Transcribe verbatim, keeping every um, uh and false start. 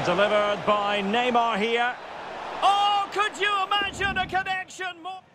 delivered by Neymar here. Oh, could you imagine a connection more?